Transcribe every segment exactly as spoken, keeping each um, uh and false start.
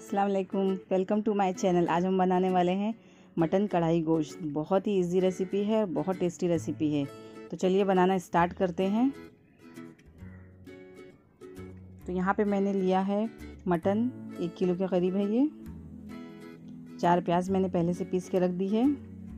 अस्सलाम वालेकुम, welcome to my channel. आज हम बनाने वाले हैं मटन कढ़ाई गोश्त। बहुत ही इजी रेसिपी है और बहुत टेस्टी रेसिपी है। तो चलिए बनाना स्टार्ट करते हैं। तो यहाँ पे मैंने लिया है मटन, एक किलो के करीब है ये। चार प्याज मैंने पहले से पीस के रख दी है।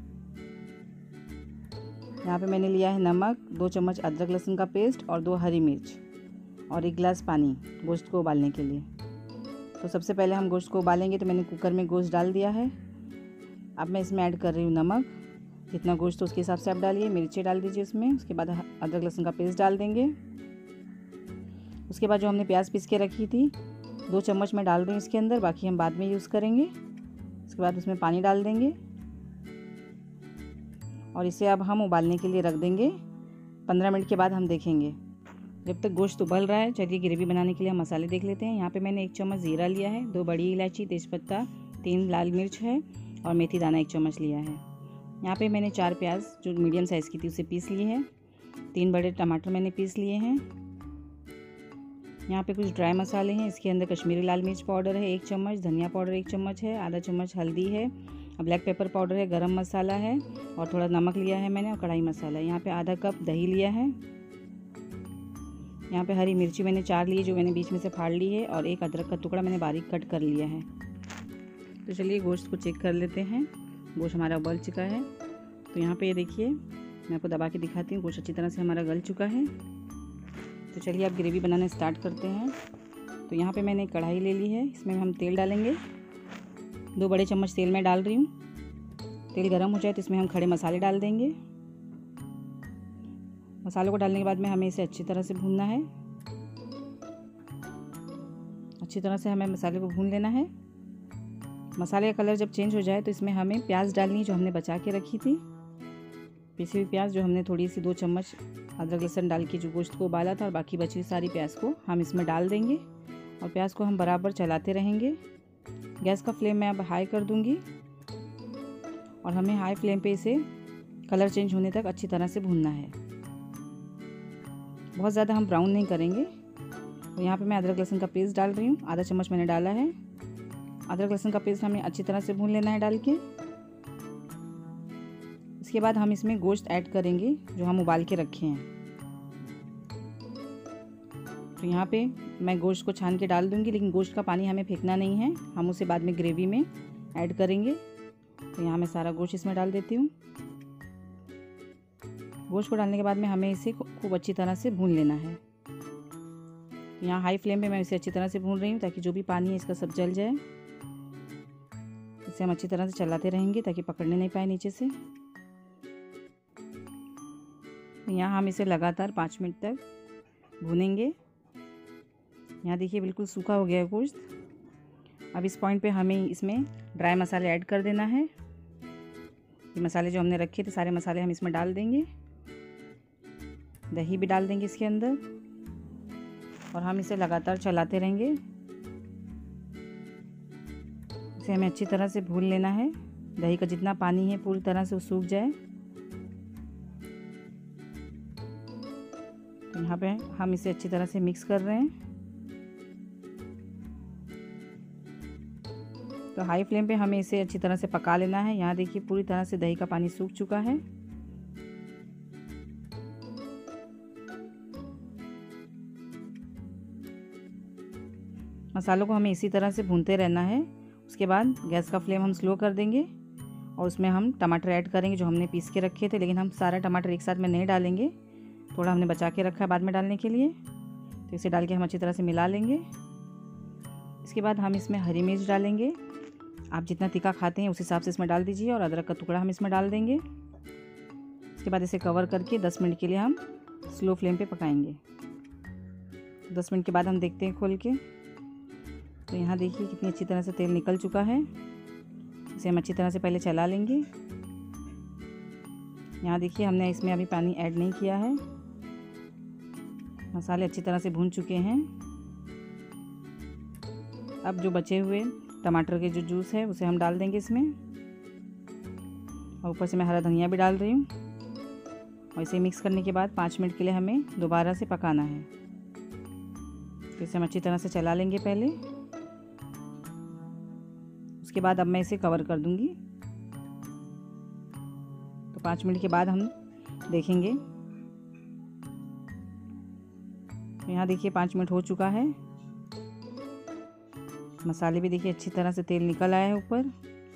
यहाँ पे मैंने लिया है नमक, दो चम्मच अदरक लहसुन का पेस्ट और दो हरी मिर्च और एक गिलास पानी गोश्त को उबालने के लिए। तो सबसे पहले हम गोश्त को उबालेंगे। तो मैंने कुकर में गोश्त डाल दिया है। अब मैं इसमें ऐड कर रही हूँ नमक। जितना गोश्त तो उसके हिसाब से आप डालिए। मिर्ची डाल दीजिए उसमें। उसके बाद अदरक लहसुन का पेस्ट डाल देंगे। उसके बाद जो हमने प्याज पीस के रखी थी दो चम्मच मैं डाल रही हूँ इसके अंदर, बाकी हम बाद में यूज़ करेंगे। उसके बाद उसमें पानी डाल देंगे और इसे अब हम उबालने के लिए रख देंगे। पंद्रह मिनट के बाद हम देखेंगे। जब तक गोश्त उबल रहा है चलिए ग्रेवी बनाने के लिए हम मसाले देख लेते हैं। यहाँ पे मैंने एक चम्मच ज़ीरा लिया है, दो बड़ी इलायची, तेज़पत्ता, तीन लाल मिर्च है और मेथी दाना एक चम्मच लिया है। यहाँ पे मैंने चार प्याज जो मीडियम साइज़ की थी उसे पीस लिए हैं। तीन बड़े टमाटर मैंने पीस लिए हैं। यहाँ पे कुछ ड्राई मसाले हैं। इसके अंदर कश्मीरी लाल मिर्च पाउडर है एक चम्मच, धनिया पाउडर एक चम्मच है, आधा चम्मच हल्दी है, ब्लैक पेपर पाउडर है, गरम मसाला है और थोड़ा नमक लिया है मैंने और कढ़ाई मसाला। यहाँ पे आधा कप दही लिया है। यहाँ पे हरी मिर्ची मैंने चार ली जो मैंने बीच में से फाड़ ली है और एक अदरक का टुकड़ा मैंने बारीक कट कर लिया है। तो चलिए गोश्त को चेक कर लेते हैं। गोश्त हमारा उबल चुका है। तो यहाँ पे ये देखिए, मैं आपको दबा के दिखाती हूँ। गोश्त अच्छी तरह से हमारा गल चुका है। तो चलिए अब ग्रेवी बनाना स्टार्ट करते हैं। तो यहाँ पे मैंने कढ़ाई ले ली है। इसमें हम तेल डालेंगे। दो बड़े चम्मच तेल मैं डाल रही हूँ। तेल गर्म हो जाए तो इसमें हम खड़े मसाले डाल देंगे। मसालों को डालने के बाद में हमें इसे अच्छी तरह से भूनना है। अच्छी तरह से हमें मसाले को भून लेना है। मसाले का कलर जब चेंज हो जाए तो इसमें हमें प्याज डालनी है जो हमने बचा के रखी थी। पिसी हुई प्याज जो हमने थोड़ी सी दो चम्मच अदरक लहसुन डाल के जो गोश्त को उबाला था और बाकी बची हुई सारी प्याज को हम इसमें डाल देंगे और प्याज को हम बराबर चलाते रहेंगे। गैस का फ्लेम मैं अब हाई कर दूंगी और हमें हाई फ्लेम पे इसे कलर चेंज होने तक अच्छी तरह से भूनना है। बहुत ज़्यादा हम ब्राउन नहीं करेंगे। तो यहाँ पे मैं अदरक लहसुन का पेस्ट डाल रही हूँ। आधा चम्मच मैंने डाला है। अदरक लहसुन का पेस्ट हमें अच्छी तरह से भून लेना है डाल के। इसके बाद हम इसमें गोश्त ऐड करेंगे जो हम उबाल के रखे हैं। तो यहाँ पे मैं गोश्त को छान के डाल दूँगी, लेकिन गोश्त का पानी हमें फेंकना नहीं है। हम उसे बाद में ग्रेवी में ऐड करेंगे। तो यहाँ मैं सारा गोश्त इसमें डाल देती हूँ। गोश्त को डालने के बाद में हमें इसे खूब अच्छी तरह से भून लेना है। यहाँ हाई फ्लेम पे मैं इसे अच्छी तरह से भून रही हूँ ताकि जो भी पानी है इसका सब जल जाए। इसे हम अच्छी तरह से चलाते रहेंगे ताकि पकड़ने नहीं पाए नीचे से। यहाँ हम इसे लगातार पाँच मिनट तक भूनेंगे। यहाँ देखिए बिल्कुल सूखा हो गया है गोश्त। अब इस पॉइंट पे हमें इसमें ड्राई मसाले ऐड कर देना है। ये मसाले जो हमने रखे थे सारे मसाले हम इसमें डाल देंगे। दही भी डाल देंगे इसके अंदर और हम इसे लगातार चलाते रहेंगे। इसे हमें अच्छी तरह से भून लेना है। दही का जितना पानी है पूरी तरह से वो सूख जाए। यहाँ पे हम इसे अच्छी तरह से मिक्स कर रहे हैं। तो हाई फ्लेम पे हमें इसे अच्छी तरह से पका लेना है। यहाँ देखिए पूरी तरह से दही का पानी सूख चुका है। मसालों को हमें इसी तरह से भूनते रहना है। उसके बाद गैस का फ्लेम हम स्लो कर देंगे और उसमें हम टमाटर ऐड करेंगे जो हमने पीस के रखे थे, लेकिन हम सारा टमाटर एक साथ में नहीं डालेंगे। थोड़ा हमने बचा के रखा है बाद में डालने के लिए। तो इसे डाल के हम अच्छी तरह से मिला लेंगे। इसके बाद हम इसमें हरी मिर्च डालेंगे। आप जितना तीखा खाते हैं उस हिसाब से इसमें डाल दीजिए और अदरक का टुकड़ा हम इसमें डाल देंगे। इसके बाद इसे कवर करके दस मिनट के लिए हम स्लो फ्लेम पे पकाएंगे। दस मिनट के बाद हम देखते हैं खोल के। तो यहाँ देखिए कितनी अच्छी तरह से तेल निकल चुका है। इसे हम अच्छी तरह से पहले चला लेंगे। यहाँ देखिए हमने इसमें अभी पानी ऐड नहीं किया है। मसाले अच्छी तरह से भून चुके हैं। अब जो बचे हुए टमाटर के जो जूस है उसे हम डाल देंगे इसमें और ऊपर से मैं हरा धनिया भी डाल रही हूँ और इसे मिक्स करने के बाद पाँच मिनट के लिए हमें दोबारा से पकाना है। तो इसे हम अच्छी तरह से चला लेंगे पहले। उसके बाद अब मैं इसे कवर कर दूंगी। तो पाँच मिनट के बाद हम देखेंगे। यहाँ देखिए पाँच मिनट हो चुका है। मसाले भी देखिए अच्छी तरह से तेल निकल आया है ऊपर।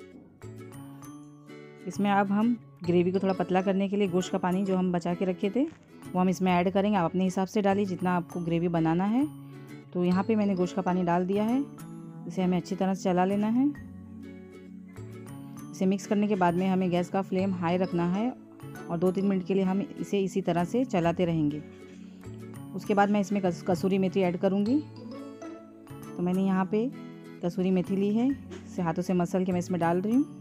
इसमें अब हम ग्रेवी को थोड़ा पतला करने के लिए गोश्त का पानी जो हम बचा के रखे थे वो हम इसमें ऐड करेंगे। आप अपने हिसाब से डालिए जितना आपको ग्रेवी बनाना है। तो यहाँ पे मैंने गोश्त का पानी डाल दिया है। इसे हमें अच्छी तरह से चला लेना है। इसे मिक्स करने के बाद में हमें गैस का फ्लेम हाई रखना है और दो तीन मिनट के लिए हम इसे इसी तरह से चलाते रहेंगे। उसके बाद मैं इसमें कसूरी मेथी ऐड करूँगी। तो मैंने यहाँ पे कसूरी मेथी ली है, इसे हाथों से मसल के मैं इसमें डाल रही हूँ।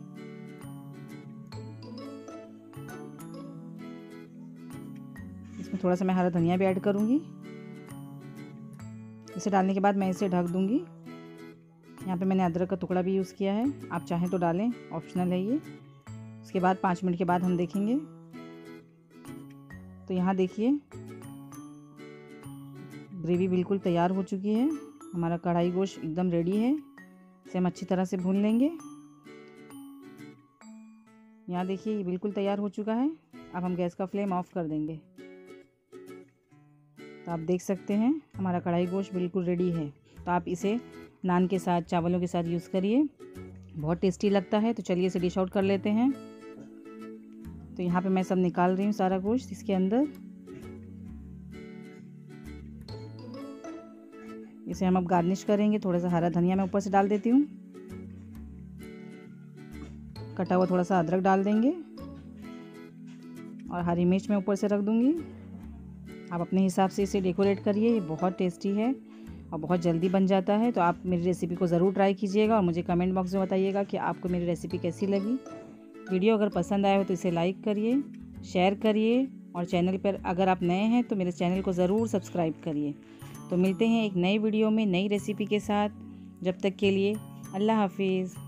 इसमें थोड़ा सा मैं हरा धनिया भी ऐड करूँगी। इसे डालने के बाद मैं इसे ढक दूँगी। यहाँ पे मैंने अदरक का टुकड़ा भी यूज़ किया है, आप चाहें तो डालें, ऑप्शनल है ये। उसके बाद पाँच मिनट के बाद हम देखेंगे। तो यहाँ देखिए ग्रेवी बिल्कुल तैयार हो चुकी है। हमारा कढ़ाई गोश्त एकदम रेडी है। इसे हम अच्छी तरह से भून लेंगे। यहाँ देखिए ये बिल्कुल तैयार हो चुका है। अब हम गैस का फ्लेम ऑफ कर देंगे। तो आप देख सकते हैं हमारा कढ़ाई गोश्त बिल्कुल रेडी है। तो आप इसे नान के साथ, चावलों के साथ यूज़ करिए, बहुत टेस्टी लगता है। तो चलिए इसे डिश आउट कर लेते हैं। तो यहाँ पे मैं सब निकाल रही हूँ सारा गोश्त इसके अंदर। इसे हम अब गार्निश करेंगे। थोड़ा सा हरा धनिया मैं ऊपर से डाल देती हूँ। कटा हुआ थोड़ा सा अदरक डाल देंगे और हरी मिर्च मैं ऊपर से रख दूँगी। आप अपने हिसाब से इसे डेकोरेट करिए। ये बहुत टेस्टी है और बहुत जल्दी बन जाता है। तो आप मेरी रेसिपी को ज़रूर ट्राई कीजिएगा और मुझे कमेंट बॉक्स में बताइएगा कि आपको मेरी रेसिपी कैसी लगी। वीडियो अगर पसंद आया हो तो इसे लाइक करिए, शेयर करिए और चैनल पर अगर आप नए हैं तो मेरे चैनल को ज़रूर सब्सक्राइब करिए। तो मिलते हैं एक नई वीडियो में नई रेसिपी के साथ। जब तक के लिए अल्लाह हाफिज़।